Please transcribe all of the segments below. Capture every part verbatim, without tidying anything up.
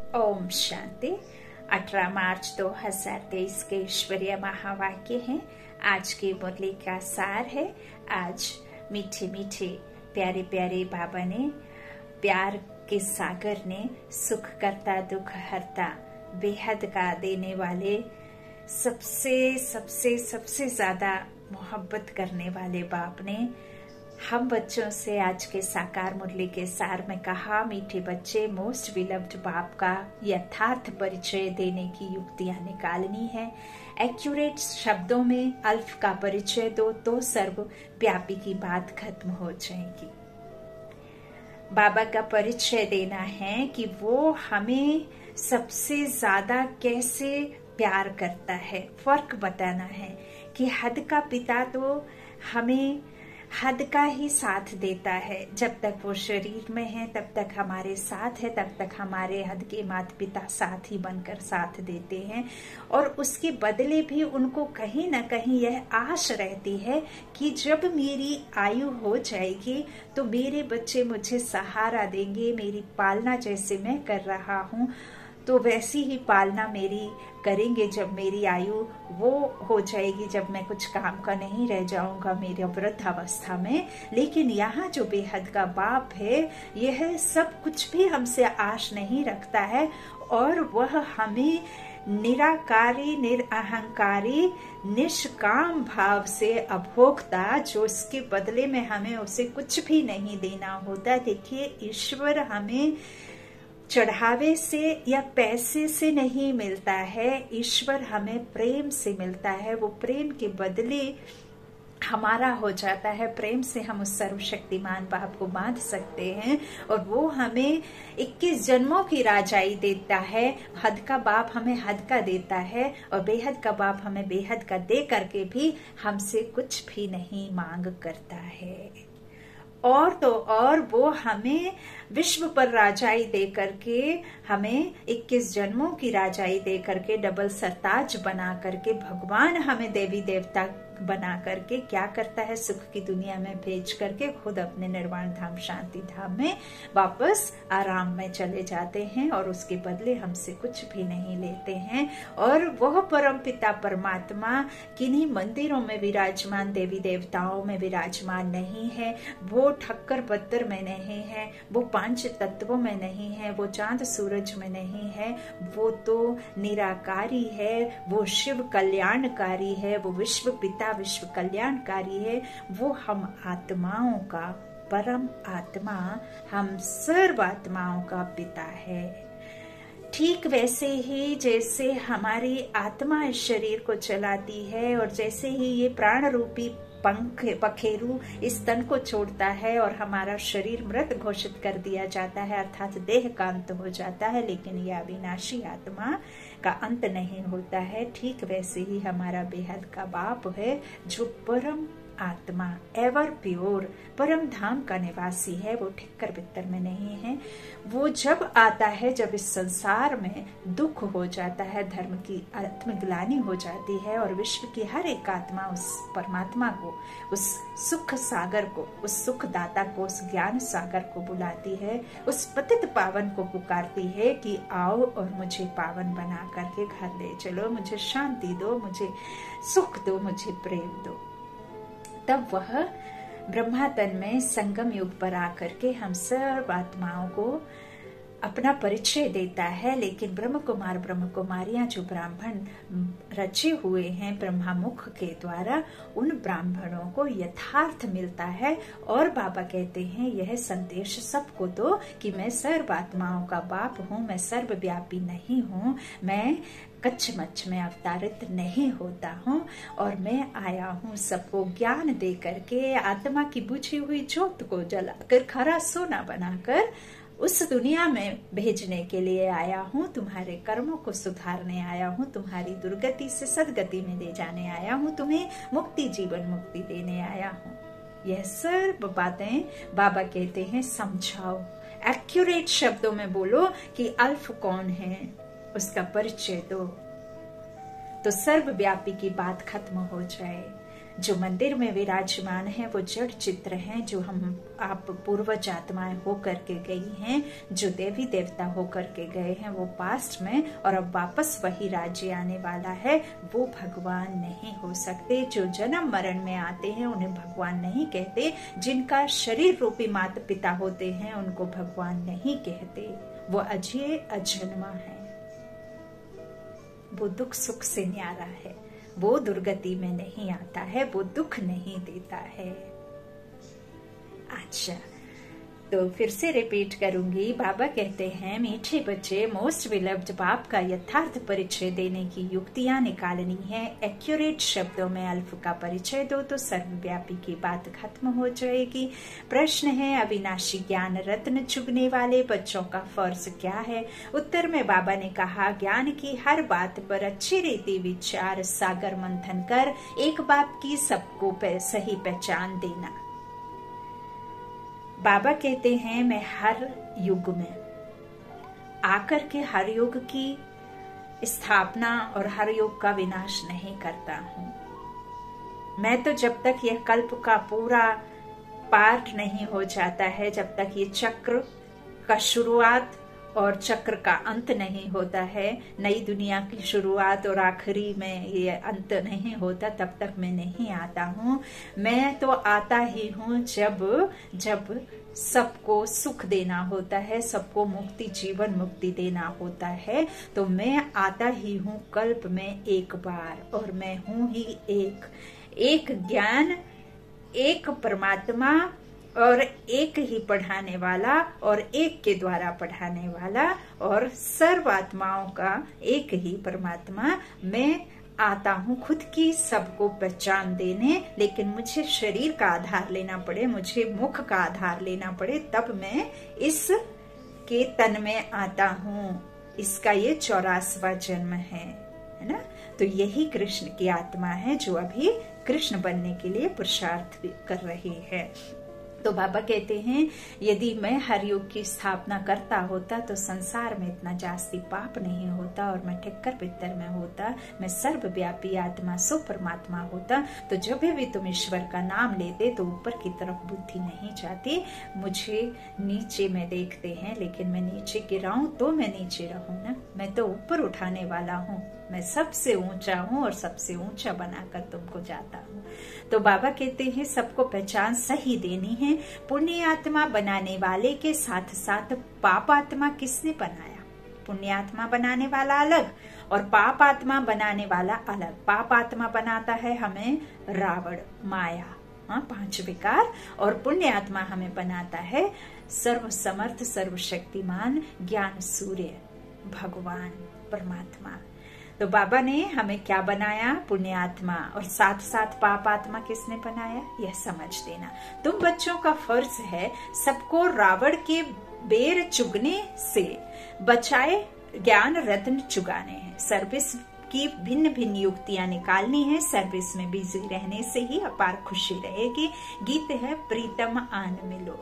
ओम शांति। अठारह मार्च दो हज़ार तेईस के ईश्वरीय महावाक्य हैं। आज की मुरली का सार है। आज मीठे मीठे प्यारे प्यारे बाबा ने, प्यार के सागर ने, सुख करता दुख हरता बेहद का देने वाले, सबसे सबसे सबसे ज्यादा मोहब्बत करने वाले बाप ने हम बच्चों से आज के साकार मुरली के सार में कहा, मीठे बच्चे, मोस्ट विलव्ड बाप का यथार्थ परिचय देने की युक्तियां निकालनी है। एक्यूरेट शब्दों में अल्फ का परिचय दो तो सर्वव्यापी की बात खत्म हो जाएगी। बाबा का परिचय देना है कि वो हमें सबसे ज्यादा कैसे प्यार करता है। फर्क बताना है कि हद का पिता तो हमें हद का ही साथ देता है। जब तक वो शरीर में है तब तक हमारे साथ है, तब तक हमारे हद के माता पिता साथ ही बनकर साथ देते हैं। और उसके बदले भी उनको कहीं ना कहीं यह आश रहती है कि जब मेरी आयु हो जाएगी तो मेरे बच्चे मुझे सहारा देंगे। मेरी पालना जैसे मैं कर रहा हूँ तो वैसी ही पालना मेरी करेंगे जब मेरी आयु वो हो जाएगी, जब मैं कुछ काम का नहीं रह जाऊंगा मेरे वृद्धावस्था में। लेकिन यहाँ जो बेहद का बाप है, यह सब कुछ भी हमसे आश नहीं रखता है और वह हमें निराकारी, निरअहंकारी, निष्काम भाव से अभोक्ता, जो इसके बदले में हमें उसे कुछ भी नहीं देना होता। देखिए, ईश्वर हमें चढ़ावे से या पैसे से नहीं मिलता है, ईश्वर हमें प्रेम से मिलता है। वो प्रेम के बदले हमारा हो जाता है। प्रेम से हम उस सर्वशक्तिमान बाप को बांध सकते हैं और वो हमें इक्कीस जन्मों की राजाई देता है। हद का बाप हमें हद का देता है और बेहद का बाप हमें बेहद का दे करके भी हमसे कुछ भी नहीं मांग करता है। और तो और वो हमें विश्व पर राजाई दे करके, हमें इक्कीस जन्मों की राजाई दे करके, डबल सरताज बना करके, भगवान हमें देवी देवता बना करके क्या करता है, सुख की दुनिया में भेज करके खुद अपने निर्वाण धाम शांति धाम में वापस आराम में चले जाते हैं और उसके बदले हमसे कुछ भी नहीं लेते हैं। और वह परम पिता परमात्मा किन्हीं मंदिरों में विराजमान, देवी देवताओं में विराजमान नहीं है, वो ठक्कर पत्थर में नहीं है, वो पांच तत्वों में नहीं है, वो चांद सूरज में नहीं है, वो तो निराकारी है, वो शिव कल्याणकारी है, वो विश्व पिता विश्व कल्याणकारी है। वो हम आत्माओं का परम आत्मा, हम सर्व आत्माओं का पिता है। ठीक वैसे ही जैसे हमारी आत्मा इस शरीर को चलाती है और जैसे ही ये प्राण रूपी पंख पखेरु इस तन को छोड़ता है और हमारा शरीर मृत घोषित कर दिया जाता है, अर्थात देह का अंत हो जाता है, लेकिन यह अविनाशी आत्मा का अंत नहीं होता है। ठीक वैसे ही हमारा बेहद का बाप है, जो परम आत्मा, एवर प्योर, परम धाम का निवासी है। वो ठिक्कर बित्तर में नहीं है। वो जब आता है, जब इस संसार में दुख हो जाता है, धर्म की आत्मग्लानि हो जाती है और विश्व की हर एक आत्मा उस परमात्मा को, उस सुख सागर को, उस सुख दाता को, उस ज्ञान सागर को बुलाती है, उस पतित पावन को पुकारती है कि आओ और मुझे पावन बना करके घर ले चलो, मुझे शांति दो, मुझे सुख दो, मुझे प्रेम दो। तब वह ब्रह्मा तन में संगम युग पर आकर के हम सर्व आत्माओं को अपना परिचय देता है। लेकिन ब्रह्म कुमार ब्रह्म कुमारियां जो ब्राह्मण रचे हुए हैं ब्रह्मा मुख के द्वारा, उन ब्राह्मणों को यथार्थ मिलता है और बाबा कहते हैं यह संदेश सबको दो कि मैं सर्व आत्माओं का बाप हूँ, मैं सर्वव्यापी नहीं हूँ, मैं कच्छ मच्छ में अवतारित नहीं होता हूँ और मैं आया हूँ सबको ज्ञान दे करके, आत्मा की बुझी हुई ज्योत को जलाकर खरा सोना बनाकर उस दुनिया में भेजने के लिए आया हूँ। तुम्हारे कर्मों को सुधारने आया हूँ, तुम्हारी दुर्गति से सदगति में ले जाने आया हूँ, तुम्हें मुक्ति, जीवन मुक्ति देने आया हूँ। यह सर्व बातें बाबा कहते हैं समझाओ, एक्यूरेट शब्दों में बोलो कि अल्फ कौन है, उसका परिचय दो, तो सर्वव्यापी की बात खत्म हो जाए। जो मंदिर में विराजमान है वो जड़ चित्र हैं, जो हम आप पूर्वज आत्माएं होकर के गई हैं, जो देवी देवता होकर के गए हैं वो पास्ट में, और अब वापस वही राज्य आने वाला है, वो भगवान नहीं हो सकते। जो जन्म मरण में आते हैं उन्हें भगवान नहीं कहते, जिनका शरीर रूपी माता पिता होते हैं उनको भगवान नहीं कहते। वो अजय अजन्मा है, वो दुख सुख से न्यारा है, वो दुर्गति में नहीं आता है, वो दुख नहीं देता है। अच्छा, तो फिर से रिपीट करूंगी। बाबा कहते हैं, मीठे बच्चे, मोस्ट विलव्ड बाप का यथार्थ परिचय देने की युक्तियां निकालनी है। एक्यूरेट शब्दों में अल्फ का परिचय दो तो सर्वव्यापी की बात खत्म हो जाएगी। प्रश्न है, अविनाशी ज्ञान रत्न चुगने वाले बच्चों का फर्ज क्या है? उत्तर में बाबा ने कहा, ज्ञान की हर बात पर अच्छी रीति विचार सागर मंथन कर एक बाप की सबको सही पहचान देना। बाबा कहते हैं, मैं हर युग में आकर के हर युग की स्थापना और हर युग का विनाश नहीं करता हूँ। मैं तो जब तक यह कल्प का पूरा पार्ट नहीं हो जाता है, जब तक ये चक्र का शुरुआत और चक्र का अंत नहीं होता है, नई दुनिया की शुरुआत और आखिरी में ये अंत नहीं होता, तब तक मैं नहीं आता हूँ। मैं तो आता ही हूँ जब जब सबको सुख देना होता है, सबको मुक्ति, जीवन मुक्ति देना होता है। तो मैं आता ही हूँ कल्प में एक बार, और मैं हूँ ही एक एक ज्ञान, एक परमात्मा, और एक ही पढ़ाने वाला, और एक के द्वारा पढ़ाने वाला, और सर्व आत्माओं का एक ही परमात्मा। मैं आता हूँ खुद की सबको पहचान देने, लेकिन मुझे शरीर का आधार लेना पड़े, मुझे मुख का आधार लेना पड़े, तब मैं इस के तन में आता हूँ। इसका ये चौरासवा जन्म है, है ना? तो यही कृष्ण की आत्मा है जो अभी कृष्ण बनने के लिए पुरुषार्थ कर रही है। तो बाबा कहते हैं, यदि मैं हर युग की स्थापना करता होता तो संसार में इतना जास्ती पाप नहीं होता, और मैं ठिक्कर पित्तर में होता, मैं सर्वव्यापी आत्मा सो परमात्मा होता। तो जब भी तुम ईश्वर का नाम लेते तो ऊपर की तरफ बुद्धि नहीं जाती। मुझे नीचे में देखते हैं, लेकिन मैं नीचे गिराऊं तो मैं नीचे रहूं ना, मैं तो ऊपर उठाने वाला हूँ। मैं सबसे ऊंचा हूँ और सबसे ऊंचा बनाकर तुमको जाता हूँ। तो बाबा कहते हैं, सबको पहचान सही देनी है। पुण्य आत्मा बनाने वाले के साथ साथ पाप आत्मा किसने बनाया? पुण्य आत्मा बनाने वाला अलग और पाप आत्मा बनाने वाला अलग। पाप आत्मा बनाता है हमें रावण, माया, हाँ, पांच विकार, और पुण्य आत्मा हमें बनाता है सर्व समर्थ, सर्वशक्तिमान, ज्ञान सूर्य, भगवान परमात्मा। तो बाबा ने हमें क्या बनाया? पुण्य आत्मा, और साथ साथ पाप आत्मा किसने बनाया? यह समझ देना। तुम बच्चों का फर्ज है सबको रावण के बेर चुगने से बचाए ज्ञान रत्न चुगाने हैं। सर्विस की भिन्न भिन्न युक्तियां निकालनी है। सर्विस में बिजी रहने से ही अपार खुशी रहेगी। गीत है, प्रीतम आन मिलो।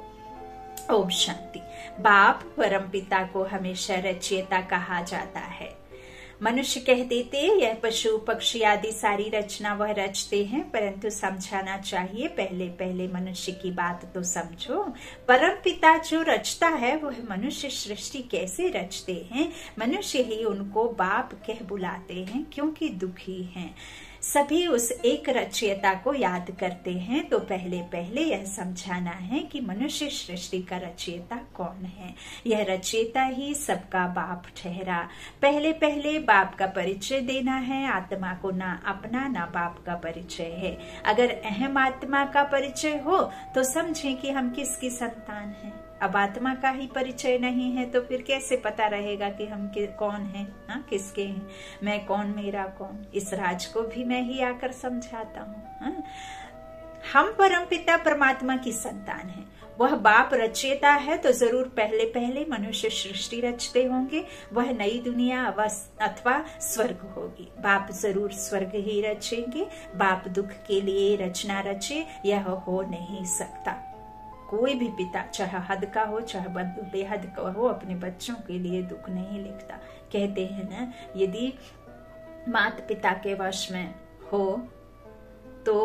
ओम शांति। बाप परमपिता को हमेशा रचयिता कहा जाता है। मनुष्य कह देते यह पशु पक्षी आदि सारी रचना वह रचते हैं, परंतु समझाना चाहिए पहले पहले मनुष्य की बात तो समझो। परम पिता जो रचता है वह मनुष्य सृष्टि कैसे रचते हैं? मनुष्य ही उनको बाप कह बुलाते हैं, क्योंकि दुखी हैं। सभी उस एक रचयिता को याद करते हैं। तो पहले पहले यह समझाना है कि मनुष्य सृष्टि का रचयिता कौन है। यह रचयिता ही सबका बाप ठहरा। पहले पहले बाप का परिचय देना है। आत्मा को ना अपना ना बाप का परिचय है। अगर अहम आत्मा का परिचय हो तो समझें कि हम किसकी संतान हैं। अब आत्मा का ही परिचय नहीं है तो फिर कैसे पता रहेगा कि हम कि, कौन हैं, हाँ, किसके हैं, मैं कौन, मेरा कौन। इस राज को भी मैं ही आकर समझाता हूँ। हाँ? हम परमपिता परमात्मा की संतान हैं। वह बाप रचयिता है तो जरूर पहले पहले मनुष्य सृष्टि रचते होंगे। वह नई दुनिया अथवा स्वर्ग होगी। बाप जरूर स्वर्ग ही रचेंगे। बाप दुख के लिए रचना रचे, यह हो नहीं सकता। कोई भी पिता, चाहे हद का हो चाहे बेहद का हो, अपने बच्चों के लिए दुख नहीं लिखता। कहते हैं ना, यदि माता पिता के वश में हो तो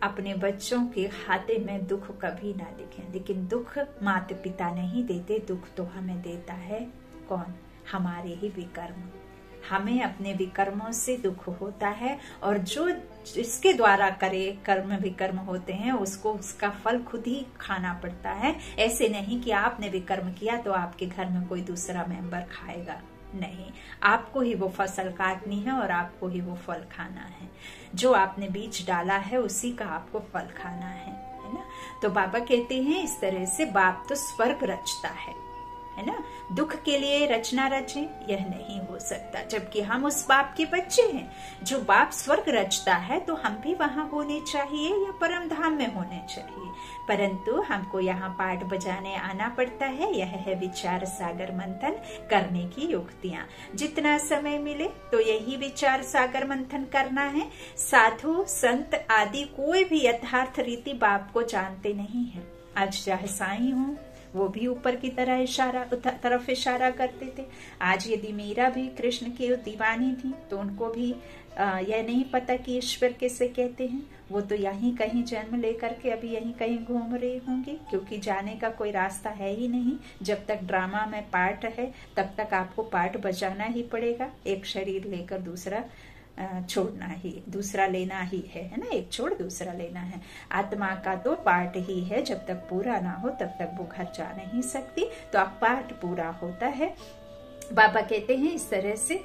अपने बच्चों के खाते में दुख कभी ना लिखें, लेकिन दुख माता पिता नहीं देते, दुख तो हमें देता है कौन? हमारे ही विकर्म। हमें अपने विकर्मों से दुख होता है, और जो इसके द्वारा करे कर्म विकर्म होते हैं उसको उसका फल खुद ही खाना पड़ता है। ऐसे नहीं कि आपने विकर्म किया तो आपके घर में कोई दूसरा मेंबर खाएगा, नहीं, आपको ही वो फसल काटनी है और आपको ही वो फल खाना है। जो आपने बीज डाला है उसी का आपको फल खाना है, है ना। तो बाबा कहते हैं इस तरह से बाप तो स्वर्ग रचता है, है ना। दुख के लिए रचना रचे यह नहीं हो सकता, जबकि हम उस बाप के बच्चे हैं। जो बाप स्वर्ग रचता है तो हम भी वहां होने चाहिए या परम धाम में होने चाहिए, परंतु हमको यहाँ पाठ बजाने आना पड़ता है। यह है विचार सागर मंथन करने की युक्तियाँ। जितना समय मिले तो यही विचार सागर मंथन करना है। साधु संत आदि कोई भी यथार्थ रीति बाप को जानते नहीं है। आज चाहे साईं हो, वो भी ऊपर की तरह इशारा तरफ इशारा करते थे। आज यदि मीरा भी कृष्ण की दीवानी थी तो उनको भी आ, यह नहीं पता कि ईश्वर किसे कहते हैं। वो तो यहीं कहीं जन्म लेकर के अभी यहीं कहीं घूम रही होंगी, क्योंकि जाने का कोई रास्ता है ही नहीं। जब तक ड्रामा में पार्ट है तब तक आपको पार्ट बजाना ही पड़ेगा। एक शरीर लेकर दूसरा छोड़ना ही, दूसरा लेना ही है, है ना। एक छोड़ दूसरा लेना है। आत्मा का तो पार्ट ही है, जब तक पूरा ना हो तब तक वो घर जा नहीं सकती। तो अब पार्ट पूरा होता है। बाबा कहते हैं इस तरह से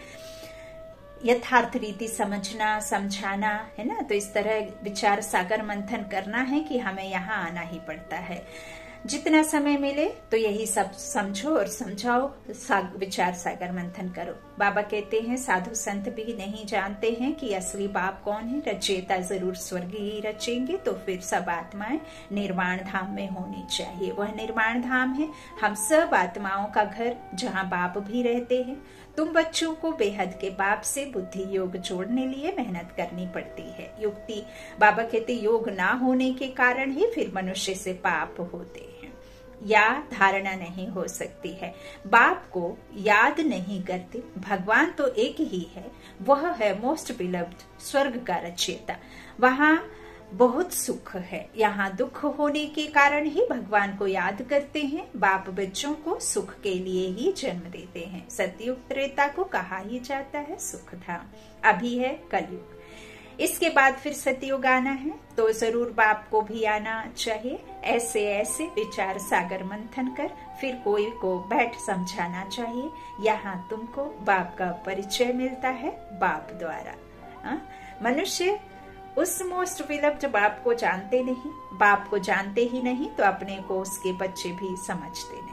यथार्थ रीति समझना समझाना, है ना। तो इस तरह विचार सागर मंथन करना है कि हमें यहाँ आना ही पड़ता है। जितना समय मिले तो यही सब समझो और समझाओ, साग, विचार सागर मंथन करो। बाबा कहते हैं साधु संत भी नहीं जानते हैं कि असली बाप कौन है। रचयिता जरूर स्वर्ग ही रचेंगे, तो फिर सब आत्माएं निर्वाण धाम में होनी चाहिए। वह निर्वाण धाम है हम सब आत्माओं का घर, जहाँ बाप भी रहते हैं। तुम बच्चों को बेहद के बाप से बुद्धि योग जोड़ने लिए मेहनत करनी पड़ती है। युक्ति बाबा कहते योग ना होने के कारण ही फिर मनुष्य से पाप होते हैं, या धारणा नहीं हो सकती है। बाप को याद नहीं करते। भगवान तो एक ही है, वह है मोस्ट बिलव्ड, स्वर्ग का रचयिता। वहाँ बहुत सुख है, यहाँ दुख होने के कारण ही भगवान को याद करते हैं। बाप बच्चों को सुख के लिए ही जन्म देते हैं। सतयुग त्रेता को कहा ही जाता है सुख धाम। अभी है कलयुग, इसके बाद फिर सतयुग आना है, तो जरूर बाप को भी आना चाहिए। ऐसे ऐसे विचार सागर मंथन कर फिर कोई को बैठ समझाना चाहिए। यहाँ तुमको बाप का परिचय मिलता है बाप द्वारा। मनुष्य उस मोस्ट विलव्ड बाप को जानते नहीं। बाप को जानते ही नहीं तो अपने को उसके बच्चे भी समझते नहीं।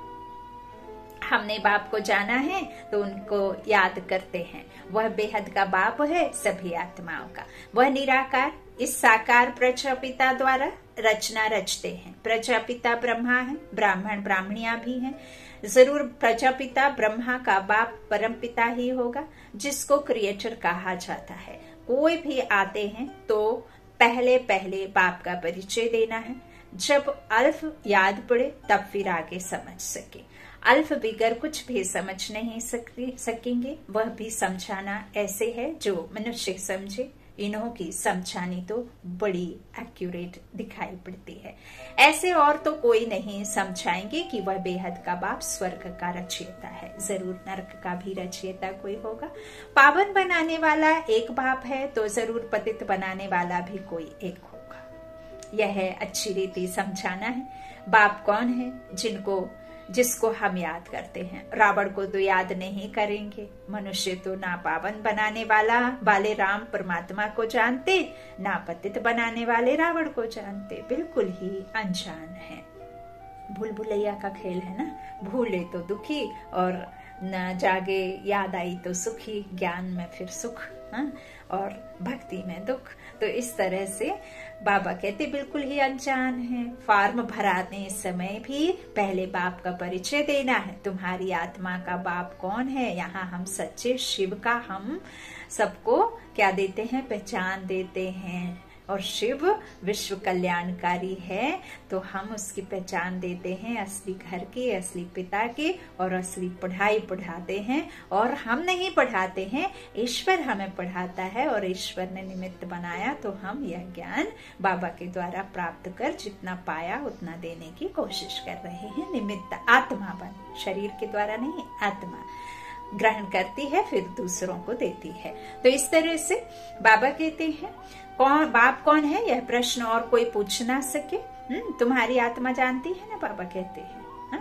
हमने बाप को जाना है तो उनको याद करते हैं। वह बेहद का बाप है सभी आत्माओं का। वह निराकार इस साकार प्रजापिता द्वारा रचना रचते हैं। प्रजापिता ब्रह्मा है, ब्राह्मण ब्राह्मणियां भी हैं। जरूर प्रजापिता ब्रह्मा का बाप परम पिता ही होगा, जिसको क्रिएटर कहा जाता है। कोई भी आते हैं तो पहले पहले बाप का परिचय देना है। जब अल्फ याद पड़े तब फिर आगे समझ सके। अल्फ बिगर कुछ भी समझ नहीं सकेंगे। वह भी समझाना ऐसे है जो मनुष्य समझे। इन्हों की समझानी तो बड़ी एक्यूरेट दिखाई पड़ती है। ऐसे और तो कोई नहीं समझाएंगे कि वह बेहद का बाप स्वर्ग का रचयिता है। जरूर नरक का भी रचयिता कोई होगा। पावन बनाने वाला एक बाप है तो जरूर पतित बनाने वाला भी कोई एक होगा। यह है अच्छी रीति समझाना है। बाप कौन है जिनको जिसको हम याद करते हैं। रावण को तो याद नहीं करेंगे। मनुष्य तो ना पावन बनाने वाला वाले राम परमात्मा को जानते, ना पतित बनाने वाले रावण को जानते। बिल्कुल ही अनजान है। भूल भुलैया का खेल है ना, भूले तो दुखी और न जागे याद आई तो सुखी। ज्ञान में फिर सुख, हाँ? और भक्ति में दुख। तो इस तरह से बाबा कहते बिल्कुल ही अनजान है। फॉर्म भराने समय भी पहले बाप का परिचय देना है। तुम्हारी आत्मा का बाप कौन है। यहाँ हम सच्चे शिव का हम सबको क्या देते हैं, पहचान देते हैं। और शिव विश्व कल्याणकारी है, तो हम उसकी पहचान देते हैं असली घर की, असली पिता की, और असली पढ़ाई पढ़ाते हैं। और हम नहीं पढ़ाते हैं, ईश्वर हमें पढ़ाता है, और ईश्वर ने निमित्त बनाया, तो हम यह ज्ञान बाबा के द्वारा प्राप्त कर जितना पाया उतना देने की कोशिश कर रहे हैं। निमित्त आत्मा बन, शरीर के द्वारा नहीं, आत्मा ग्रहण करती है फिर दूसरों को देती है। तो इस तरह से बाबा कहते हैं, कौन बाप कौन है, यह प्रश्न और कोई पूछ ना सके, तुम्हारी आत्मा जानती है ना, बाबा कहते हैं। हा?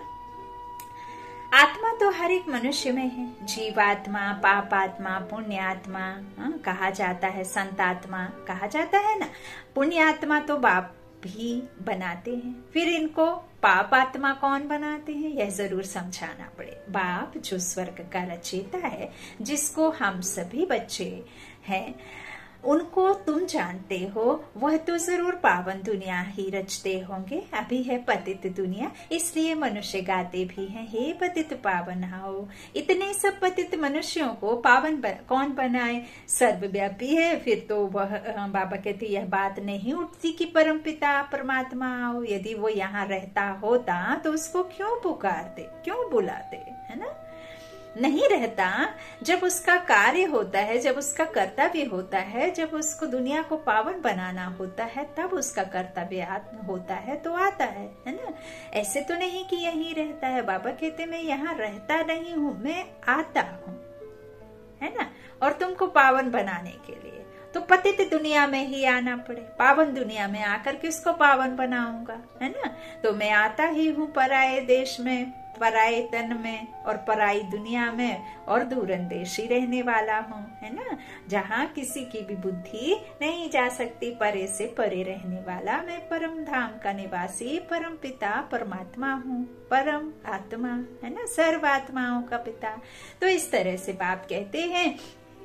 आत्मा तो हर एक मनुष्य में है, जीवात्मा, पाप आत्मा, पुण्य आत्मा कहा जाता है, संत आत्मा कहा जाता है ना। पुण्य आत्मा तो बाप भी बनाते हैं, फिर इनको पाप आत्मा कौन बनाते हैं, यह जरूर समझाना पड़े। बाप जो स्वर्ग का रचयिता है, जिसको हम सभी बच्चे हैं, उनको तुम जानते हो, वह तो जरूर पावन दुनिया ही रचते होंगे। अभी है पतित दुनिया, इसलिए मनुष्य गाते भी हैं, हे पतित पावन हो। इतने सब पतित मनुष्यों को पावन बन, कौन बनाए, सर्वव्यापी है। फिर तो वह बाबा कहते यह बात नहीं उठती कि परम पिता परमात्मा आओ। यदि वो यहाँ रहता होता तो उसको क्यों पुकारते, क्यों बुलाते, है ना। नहीं रहता, जब उसका कार्य होता है, जब उसका कर्तव्य होता है, जब उसको दुनिया को पावन बनाना होता है, तब उसका कर्तव्य होता है तो आता है, है ना। ऐसे तो नहीं कि यहीं रहता है। बाबा कहते मैं यहाँ रहता नहीं हूँ, मैं आता हूँ, है ना। और तुमको पावन बनाने के लिए तो पतित दुनिया में ही आना पड़े, पावन दुनिया में आकर के उसको पावन बनाऊंगा, है ना। तो मैं आता ही हूँ पराये देश में, पराये तन में और पराई दुनिया में, और दूरंदेशी रहने वाला हूँ, है ना। जहाँ किसी की भी बुद्धि नहीं जा सकती, परे से परे रहने वाला मैं परम धाम का निवासी, परम पिता परमात्मा हूँ, परम आत्मा, है ना, सर्व आत्माओं का पिता। तो इस तरह से बाप कहते हैं,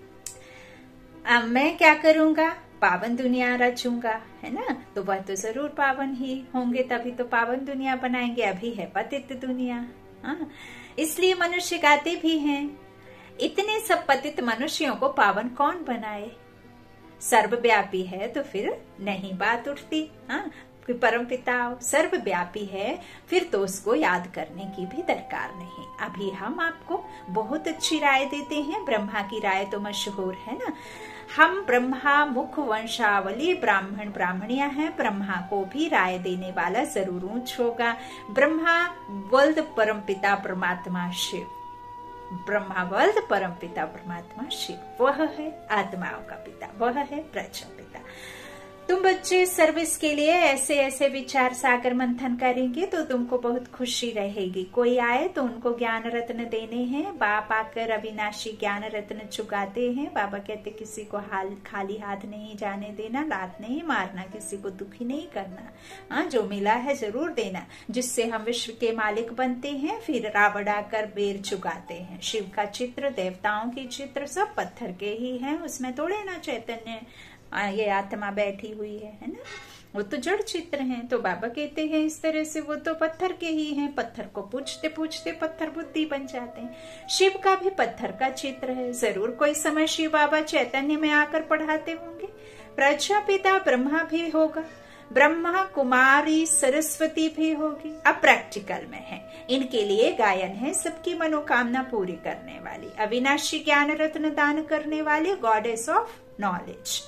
अब मैं क्या करूंगा, पावन दुनिया रचूंगा, है ना। तो वह तो जरूर पावन ही होंगे, तभी तो पावन दुनिया बनाएंगे। अभी है पतित दुनिया, हाँ। इसलिए मनुष्य गाते भी हैं, इतने सब पतित मनुष्यों को पावन कौन बनाए। सर्वव्यापी है तो फिर नहीं बात उठती, हाँ। परम पिता सर्वव्यापी है, फिर तो उसको याद करने की भी दरकार नहीं। अभी हम आपको बहुत अच्छी राय देते हैं, ब्रह्मा की राय तो मशहूर है ना। हम ब्रह्मा मुख वंशावली ब्राह्मण ब्राह्मणियां हैं, ब्रह्मा को भी राय देने वाला जरूर ऊंच होगा। ब्रह्मा वल्द परम पिता परमात्मा शिव, ब्रह्मा वल्द परम पिता परमात्मा शिव, वह है आत्माओं का पिता, वह है प्रजापिता। तुम बच्चे सर्विस के लिए ऐसे ऐसे विचार सागर मंथन करेंगे तो तुमको बहुत खुशी रहेगी। कोई आए तो उनको ज्ञान रत्न देने हैं। बाप आकर अविनाशी ज्ञान रत्न चुकाते हैं। बाबा कहते किसी को हाल खाली हाथ नहीं जाने देना, लात नहीं मारना, किसी को दुखी नहीं करना। हाँ, जो मिला है जरूर देना, जिससे हम विश्व के मालिक बनते हैं। फिर रावण आकर बेर चुकाते हैं। शिव का चित्र, देवताओं की चित्र सब पत्थर के ही हैं, उसमें थोड़े ना चैतन्य ये आत्मा बैठी हुई है, है ना। वो तो जड़ चित्र हैं। तो बाबा कहते हैं इस तरह से वो तो पत्थर के ही हैं। पत्थर को पूछते पूछते पत्थर बुद्धि बन जाते हैं। शिव का भी पत्थर का चित्र है। जरूर कोई समय शिव बाबा चैतन्य में आकर पढ़ाते होंगे। प्रजापिता ब्रह्मा भी होगा, ब्रह्मा कुमारी सरस्वती भी होगी। अब प्रैक्टिकल में है, इनके लिए गायन है, सबकी मनोकामना पूरी करने वाली, अविनाशी ज्ञान रत्न दान करने वाली, गॉडेस ऑफ नॉलेज,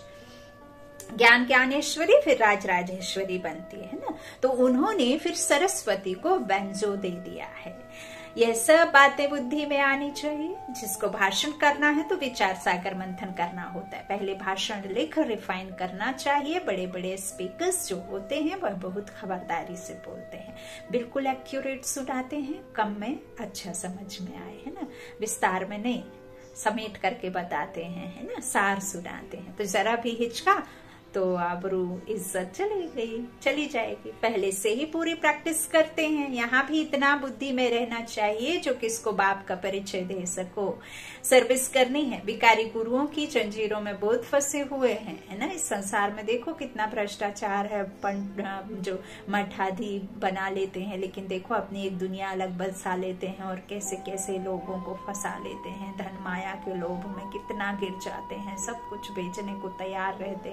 ज्ञान ज्ञानेश्वरी फिर राज राजेश्वरी बनती है ना। तो उन्होंने फिर सरस्वती को बेंजो दे दिया है। यह सब बातें बुद्धि में आनी चाहिए। जिसको भाषण करना है तो विचार सागर मंथन करना होता है। पहले भाषण लिख रिफाइन करना चाहिए। बड़े बड़े स्पीकर्स जो होते हैं वह बहुत खबरदारी से बोलते हैं, बिल्कुल एक्यूरेट सुनाते हैं, कम में अच्छा समझ में आए, है ना, विस्तार में नहीं, समेट करके बताते हैं, है ना, सार सुनाते हैं। तो जरा भी हिचका तो आबरू इज्जत चली गई, चली जाएगी। पहले से ही पूरी प्रैक्टिस करते हैं। यहाँ भी इतना बुद्धि में रहना चाहिए जो किसको बाप का परिचय दे सको। सर्विस करनी है। भिखारी गुरुओं की जंजीरों में बहुत फंसे हुए हैं, है ना। इस संसार में देखो कितना भ्रष्टाचार है। जो मठाधी बना लेते हैं, लेकिन देखो अपनी एक दुनिया अलग बसा लेते हैं और कैसे कैसे लोगों को फंसा लेते हैं। धन माया के लोभ में कितना गिर जाते हैं, सब कुछ बेचने को तैयार रहते हैं, लेकिन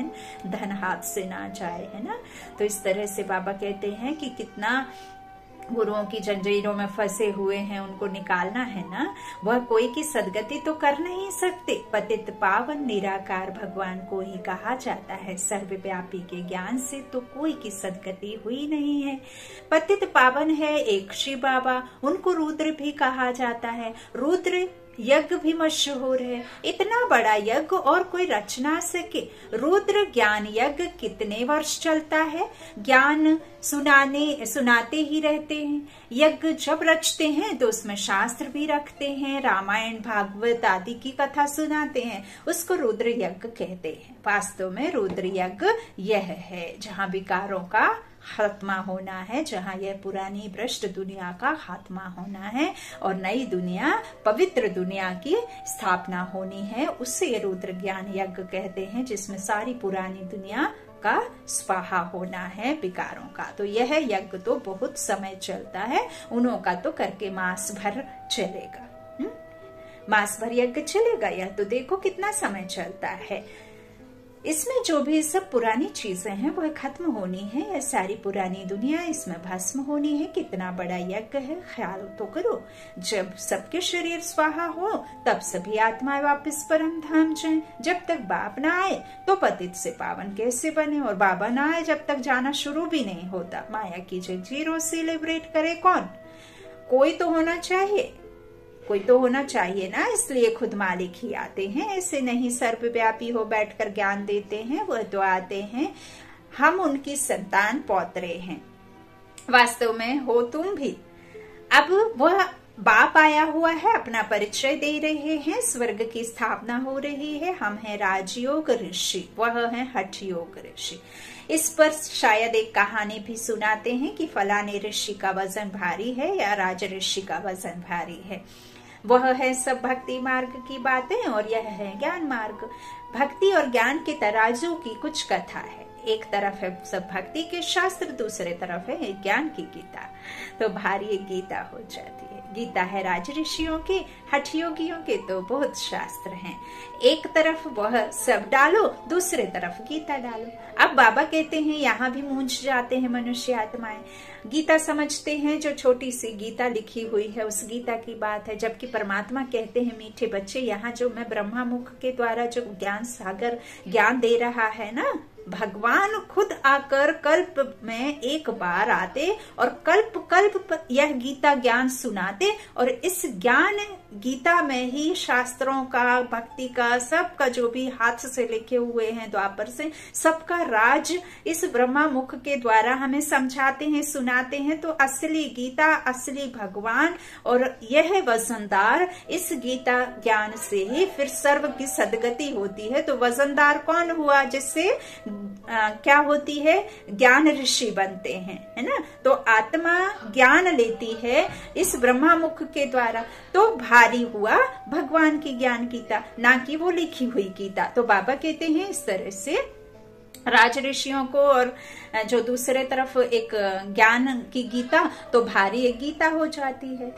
बहन, धन हाथ से ना जाए, है ना। तो इस तरह से बाबा कहते हैं कि कितना गुरुओं की जंजीरों में फंसे हुए हैं, उनको निकालना है ना। वह कोई की सदगति तो कर नहीं सकते। पतित पावन निराकार भगवान को ही कहा जाता है। सर्वव्यापी के ज्ञान से तो कोई की सदगति हुई नहीं है। पतित पावन है एक शिव बाबा, उनको रुद्र भी कहा जाता है। रुद्र यज्ञ भी मशहूर है। इतना बड़ा यज्ञ और कोई रच ना सके। रुद्र ज्ञान यज्ञ कितने वर्ष चलता है, ज्ञान सुनाने सुनाते ही रहते हैं। यज्ञ जब रचते हैं तो उसमें शास्त्र भी रखते हैं, रामायण भागवत आदि की कथा सुनाते हैं, उसको रुद्र यज्ञ कहते हैं। वास्तव में रुद्र यज्ञ यह है जहाँ विकारों का खात्मा होना है, जहाँ यह पुरानी भ्रष्ट दुनिया का खात्मा होना है और नई दुनिया, पवित्र दुनिया की स्थापना होनी है। उसे रुद्र ज्ञान यज्ञ कहते हैं, जिसमें सारी पुरानी दुनिया का स्वाहा होना है, विकारों का। तो यह यज्ञ तो बहुत समय चलता है। उन्हों का तो करके मास भर चलेगा, हुँ? मास भर यज्ञ चलेगा। यह तो देखो कितना समय चलता है। इसमें जो भी सब पुरानी चीजें हैं वह खत्म होनी है। यह सारी पुरानी दुनिया इसमें भस्म होनी है। कितना बड़ा यज्ञ है, ख्याल तो करो। जब सबके शरीर स्वाहा हो तब सभी आत्माएं वापस परम धाम जाएं। जब तक बाप ना आए तो पतित से पावन कैसे बने, और बाबा ना आए जब तक जाना शुरू भी नहीं होता। माया की जंजीरों से लिबरेट करे कौन? कोई तो होना चाहिए, कोई तो होना चाहिए ना। इसलिए खुद मालिक ही आते हैं। ऐसे नहीं सर्वव्यापी हो बैठकर ज्ञान देते हैं, वह तो आते हैं। हम उनकी संतान पौत्रे हैं। वास्तव में हो तुम भी। अब वह बाप आया हुआ है, अपना परिचय दे रहे हैं, स्वर्ग की स्थापना हो रही है। हम हैं राजयोग ऋषि, वह है हठ योग ऋषि। इस पर शायद एक कहानी भी सुनाते हैं कि फलाने ऋषि का वजन भारी है या राज ऋषि का वजन भारी है। वह है सब भक्ति मार्ग की बातें और यह है ज्ञान मार्ग। भक्ति और ज्ञान के तराजू की कुछ कथा है। एक तरफ है सब भक्ति के शास्त्र, दूसरे तरफ है ज्ञान की गीता। तो भारी एक गीता हो जाती है। गीता है राज ऋषियों के, हठ योगियों के तो बहुत शास्त्र हैं। एक तरफ वह सब डालो, दूसरे तरफ गीता डालो। अब बाबा कहते हैं यहाँ भी मूंझ जाते हैं मनुष्य आत्माएं। गीता समझते हैं जो छोटी सी गीता लिखी हुई है उस गीता की बात है, जबकि परमात्मा कहते हैं मीठे बच्चे, यहाँ जो मैं ब्रह्मा मुख के द्वारा जो ज्ञान सागर ज्ञान दे रहा है ना, भगवान खुद आकर कल्प में एक बार आते और कल्प कल्प यह गीता ज्ञान सुनाते। और इस ज्ञान गीता में ही शास्त्रों का, भक्ति का, सबका जो भी हाथ से लिखे हुए हैं द्वापर से, सबका राज इस ब्रह्मा मुख के द्वारा हमें समझाते हैं, सुनाते हैं। तो असली गीता, असली भगवान और यह वजनदार, इस गीता ज्ञान से ही फिर सर्व की सदगति होती है। तो वजनदार कौन हुआ? जिससे आ, क्या होती है? ज्ञान ऋषि बनते हैं, है ना। तो आत्मा ज्ञान लेती है इस ब्रह्मा मुख के द्वारा। तो भारी हुआ भगवान की ज्ञान गीता, ना कि वो लिखी हुई गीता। तो बाबा कहते हैं इस तरह से राज ऋषियों को और जो दूसरे तरफ एक ज्ञान की गीता, तो भारी एक गीता हो जाती है।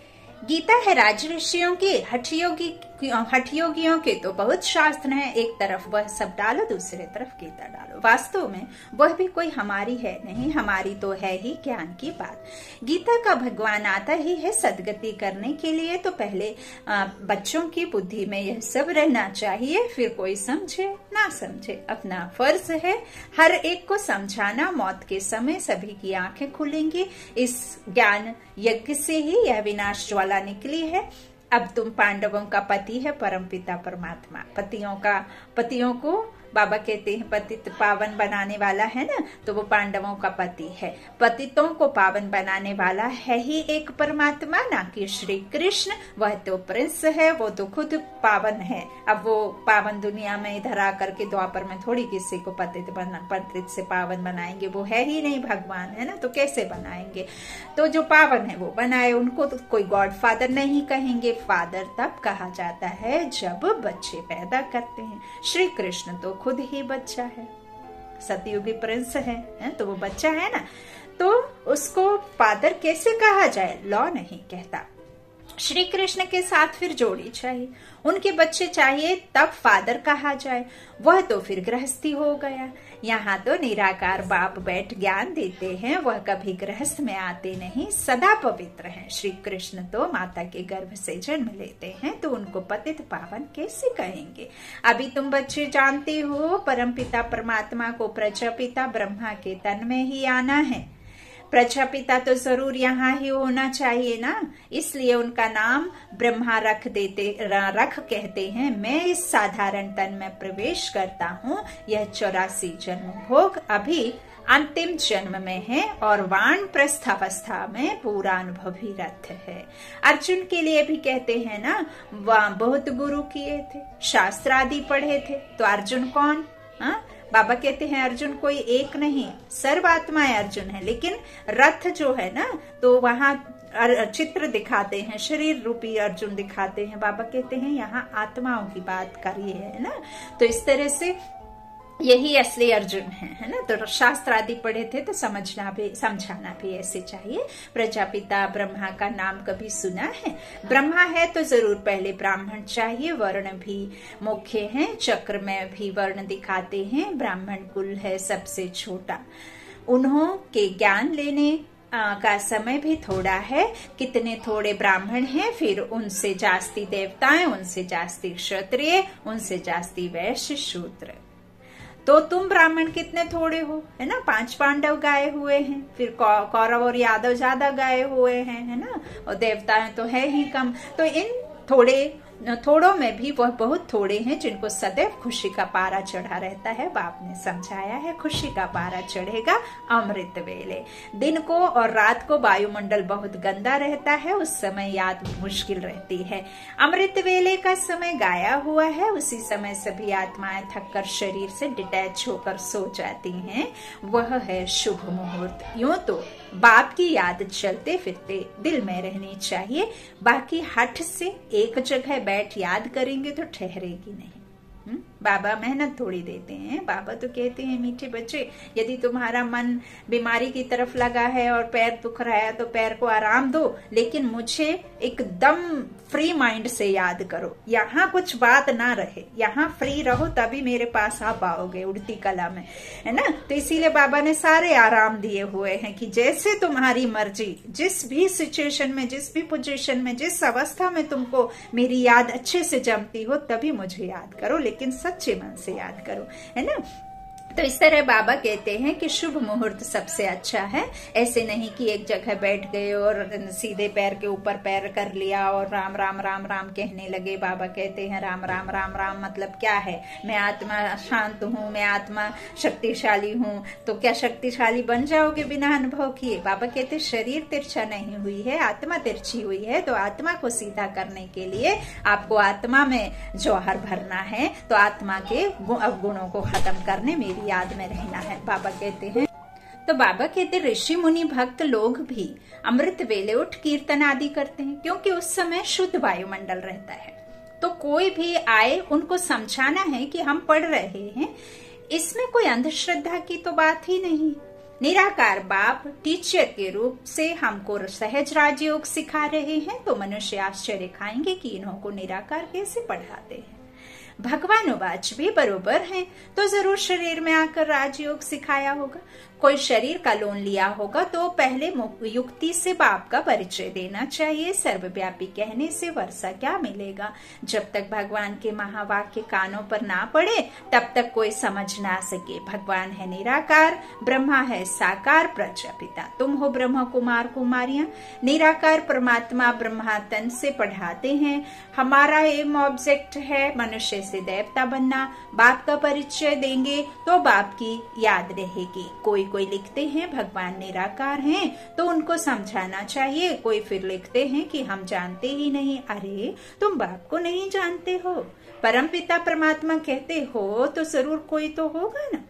गीता है राज ऋषियों की, हठ योगी हठ योगियों के तो बहुत शास्त्र हैं। एक तरफ वह सब डालो, दूसरे तरफ गीता डालो। वास्तव में वह भी कोई हमारी है नहीं, हमारी तो है ही ज्ञान की बात। गीता का भगवान आता ही है सदगति करने के लिए। तो पहले आ, बच्चों की बुद्धि में यह सब रहना चाहिए, फिर कोई समझे ना समझे अपना फर्ज है हर एक को समझाना। मौत के समय सभी की आंखें खुलेंगी। इस ज्ञान यज्ञ से ही यह विनाश ज्वाला निकली है। अब तुम पांडवों का पति है परमपिता परमात्मा। पतियों का पतियों को बाबा कहते हैं पतित पावन बनाने वाला है ना, तो वो पांडवों का पति है। पतितों को पावन बनाने वाला है ही एक परमात्मा, ना कि श्री कृष्ण। वह तो प्रिंस है, वो तो खुद पावन है। अब वो पावन दुनिया में इधर आकर के द्वापर में थोड़ी किसी को पतित बना पतित से पावन बनाएंगे। वो है ही नहीं भगवान, है ना, तो कैसे बनाएंगे? तो जो पावन है वो बनाए। उनको तो कोई गॉड फादर नहीं कहेंगे। फादर तब कहा जाता है जब बच्चे पैदा करते हैं। श्री कृष्ण तो खुद ही बच्चा है, सतयुगी प्रिंस है, है तो वो बच्चा है ना। तो उसको फादर कैसे कहा जाए? लॉ नहीं कहता। श्री कृष्ण के साथ फिर जोड़ी चाहिए, उनके बच्चे चाहिए तब फादर कहा जाए, वह तो फिर गृहस्थी हो गया। यहाँ तो निराकार बाप बैठ ज्ञान देते हैं, वह कभी गृहस्थ में आते नहीं, सदा पवित्र हैं। श्री कृष्ण तो माता के गर्भ से जन्म लेते हैं, तो उनको पतित पावन कैसे कहेंगे। अभी तुम बच्चे जानते हो परमपिता परमात्मा को प्रजापिता ब्रह्मा के तन में ही आना है। प्रजापिता तो जरूर यहाँ ही होना चाहिए ना, इसलिए उनका नाम ब्रह्मा रख देते रख कहते हैं। मैं इस साधारण तन में प्रवेश करता हूँ, यह चौरासी जन्म भोग अभी अंतिम जन्म में है और वाण प्रस्थावस्था में पूरा अनुभवी रथ है। अर्जुन के लिए भी कहते हैं ना, वह बहुत गुरु किए थे, शास्त्र आदि पढ़े थे, तो अर्जुन कौन? हा? बाबा कहते हैं अर्जुन कोई एक नहीं, सर्वात्माएं अर्जुन है। लेकिन रथ जो है ना, तो वहां चित्र दिखाते हैं, शरीर रूपी अर्जुन दिखाते हैं। बाबा कहते हैं यहाँ आत्माओं की बात करिए, है ना। तो इस तरह से यही असली अर्जुन है, है ना। तो शास्त्र आदि पढ़े थे, तो समझना भी समझाना भी ऐसे चाहिए। प्रजापिता ब्रह्मा का नाम कभी सुना है? ब्रह्मा है तो जरूर पहले ब्राह्मण चाहिए। वर्ण भी मुख्य है, चक्र में भी वर्ण दिखाते हैं। ब्राह्मण कुल है सबसे छोटा। उन्हों के ज्ञान लेने आ, का समय भी थोड़ा है। कितने थोड़े ब्राह्मण हैं, फिर उनसे जास्ती देवताएं, उनसे जास्ती क्षत्रिय, उनसे जास्ती वैश्य शूद्र। तो तुम ब्राह्मण कितने थोड़े हो, है ना। पांच पांडव गाये हुए हैं, फिर कौरव और यादव ज्यादा गाये हुए हैं, है ना। और देवताएं तो है ही कम। तो इन थोड़े थोड़ों में भी वह बहुत थोड़े हैं जिनको सदैव खुशी का पारा चढ़ा रहता है। बाप ने समझाया है, खुशी का पारा चढ़ेगा अमृत वेले। दिन को और रात को वायुमंडल बहुत गंदा रहता है, उस समय याद मुश्किल रहती है। अमृत वेले का समय गाया हुआ है, उसी समय सभी आत्माएं थककर शरीर से डिटैच होकर सो जाती हैं। वह है शुभ मुहूर्त। यूं तो बाप की याद चलते फिरते दिल में रहनी चाहिए, बाकी हठ से एक जगह बैठ याद करेंगे तो ठहरेगी नहीं। हुँ? बाबा मेहनत थोड़ी देते हैं। बाबा तो कहते हैं मीठे बच्चे, यदि तुम्हारा मन बीमारी की तरफ लगा है और पैर दुख रहा है तो पैर को आराम दो, लेकिन मुझे एकदम फ्री माइंड से याद करो। यहाँ कुछ बात ना रहे, यहाँ फ्री रहो, तभी मेरे पास आ पाओगे उड़ती कला में, है ना। तो इसीलिए बाबा ने सारे आराम दिए हुए हैं कि जैसे तुम्हारी मर्जी, जिस भी सिचुएशन में, जिस भी पोजीशन में, जिस अवस्था में तुमको मेरी याद अच्छे से जमती हो, तभी मुझे याद करो, लेकिन सच्चे मन से याद करो, है ना। तो इस तरह बाबा कहते हैं कि शुभ मुहूर्त सबसे अच्छा है। ऐसे नहीं कि एक जगह बैठ गए और सीधे पैर के ऊपर पैर कर लिया और राम राम राम राम कहने लगे। बाबा कहते हैं राम राम राम राम मतलब क्या है? मैं आत्मा शांत हूँ, मैं आत्मा शक्तिशाली हूँ। तो क्या शक्तिशाली बन जाओगे बिना अनुभव किए? बाबा कहते शरीर तिरछा नहीं हुई है, आत्मा तिरछी हुई है। तो आत्मा को सीधा करने के लिए आपको आत्मा में जौहर भरना है, तो आत्मा के अवगुणों को खत्म करने मेरी याद में रहना है, बाबा कहते हैं। तो बाबा कहते ऋषि मुनि भक्त लोग भी अमृत वेले उठ कीर्तन आदि करते हैं, क्योंकि उस समय शुद्ध वायुमंडल रहता है। तो कोई भी आए, उनको समझाना है कि हम पढ़ रहे हैं, इसमें कोई अंधश्रद्धा की तो बात ही नहीं। निराकार बाप टीचर के रूप से हमको सहज राजयोग सिखा रहे हैं, तो मनुष्य आश्चर्य खाएंगे कि इन्हों को निराकार कैसे पढ़ाते हैं। भगवानुवाच भी बरोबर हैं, तो जरूर शरीर में आकर राजयोग सिखाया होगा। कोई शरीर का लोन लिया होगा तो पहले युक्ति से बाप का परिचय देना चाहिए। सर्वव्यापी कहने से वर्षा क्या मिलेगा? जब तक भगवान के महावाक्य कानों पर ना पड़े तब तक कोई समझ ना सके। भगवान है निराकार, ब्रह्मा है साकार, प्रजापिता तुम हो ब्रह्मा कुमार कुमारियां। निराकार परमात्मा ब्रह्मा तन से पढ़ाते हैं। हमारा एम ऑब्जेक्ट है मनुष्य से देवता बनना। बाप का परिचय देंगे तो बाप की याद रहेगी। कोई कोई लिखते हैं भगवान निराकार हैं, तो उनको समझाना चाहिए। कोई फिर लिखते हैं कि हम जानते ही नहीं। अरे तुम बाप को नहीं जानते हो, परमपिता परमात्मा कहते हो, तो जरूर कोई तो होगा ना।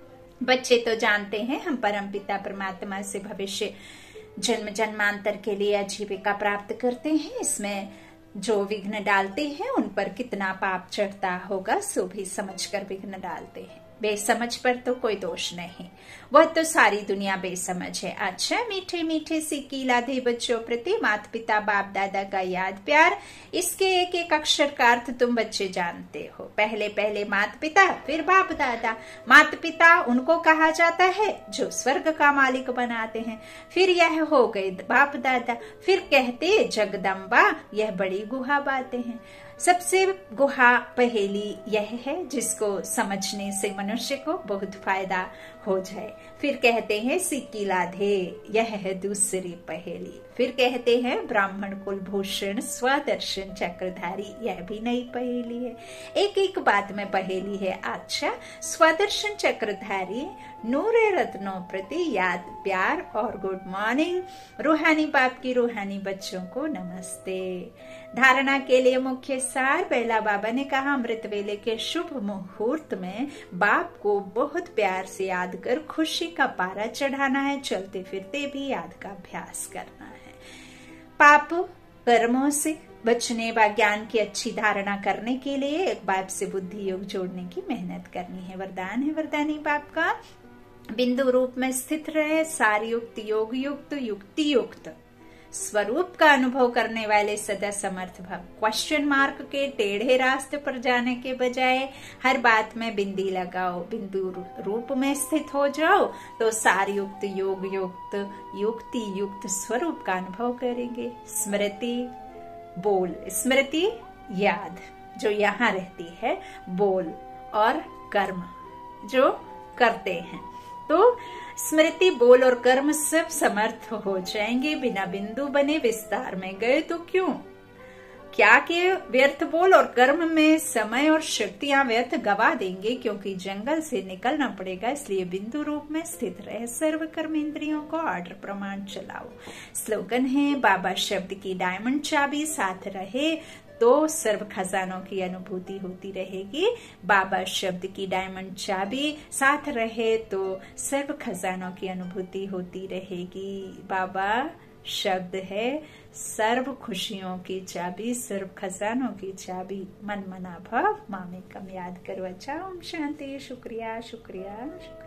बच्चे तो जानते हैं हम परमपिता परमात्मा से भविष्य जन्म जन्मांतर के लिए आजीविका प्राप्त करते हैं। इसमें जो विघ्न डालते हैं उन पर कितना पाप चढ़ता होगा, सो भी समझकर विघ्न डालते हैं। बेसमझ पर तो कोई दोष नहीं, वह तो सारी दुनिया बेसमझ है। अच्छा, मीठे मीठे सिक्की लाधे बच्चों प्रति माता पिता बाप दादा का याद प्यार, इसके एक एक अक्षर का अर्थ तुम बच्चे जानते हो। पहले पहले माता पिता, फिर बाप दादा। माता पिता उनको कहा जाता है जो स्वर्ग का मालिक बनाते हैं, फिर यह हो गए बाप दादा, फिर कहते जगदम्बा, यह बड़ी गुहा बातें हैं। सबसे गुहा पहेली यह है जिसको समझने से मनुष्य को बहुत फायदा हो जाए। फिर कहते हैं सिक्की लाधे, यह है दूसरी पहेली। फिर कहते हैं ब्राह्मण कुलभूषण स्वदर्शन चक्रधारी, यह भी नई पहेली है। एक एक बात में पहेली है। अच्छा, स्वदर्शन चक्रधारी, नूरे रत्नों प्रति याद प्यार और गुड मॉर्निंग। रूहानी बाप की रूहानी बच्चों को नमस्ते। धारणा के लिए मुख्य सार, पहला बाबा ने कहा अमृत वेले के शुभ मुहूर्त में बाप को बहुत प्यार से याद कर खुशी का पारा चढ़ाना है, चलते फिरते भी याद का अभ्यास करना है। पाप कर्मों से बचने व ज्ञान की अच्छी धारणा करने के लिए एक बाप से बुद्धि योग जोड़ने की मेहनत करनी है। वरदान है वरदानी बाप का, बिंदु रूप में स्थित रहे, सारी युक्त योग युक्त युक्ति युक्त स्वरूप का अनुभव करने वाले सदा समर्थ भव। क्वेश्चन मार्क के टेढ़े रास्ते पर जाने के बजाय हर बात में बिंदी लगाओ, बिंदु रूप में स्थित हो जाओ तो सार युक्त योग युक्त युक्ति युक्त स्वरूप का अनुभव करेंगे। स्मृति बोल, स्मृति याद जो यहाँ रहती है, बोल और कर्म जो करते हैं, तो स्मृति बोल और कर्म सब समर्थ हो जाएंगे। बिना बिंदु बने विस्तार में गए तो क्यों, क्या के व्यर्थ बोल और कर्म में समय और शक्तियां व्यर्थ गवा देंगे, क्योंकि जंगल से निकलना पड़ेगा। इसलिए बिंदु रूप में स्थित रहे, सर्व कर्म इंद्रियों को ऑर्डर प्रमाण चलाओ। स्लोगन है बाबा शब्द की डायमंड चाबी साथ रहे तो सर्व खजानों की अनुभूति होती रहेगी। बाबा शब्द की डायमंड चाबी साथ रहे तो सर्व खजानों की अनुभूति होती रहेगी। बाबा शब्द है सर्व खुशियों की चाबी, सर्व खजानों की चाबी। मन मना भाव मामे कम याद करो। अच्छा, ओम शांति। शुक्रिया शुक्रिया शुक्रिया।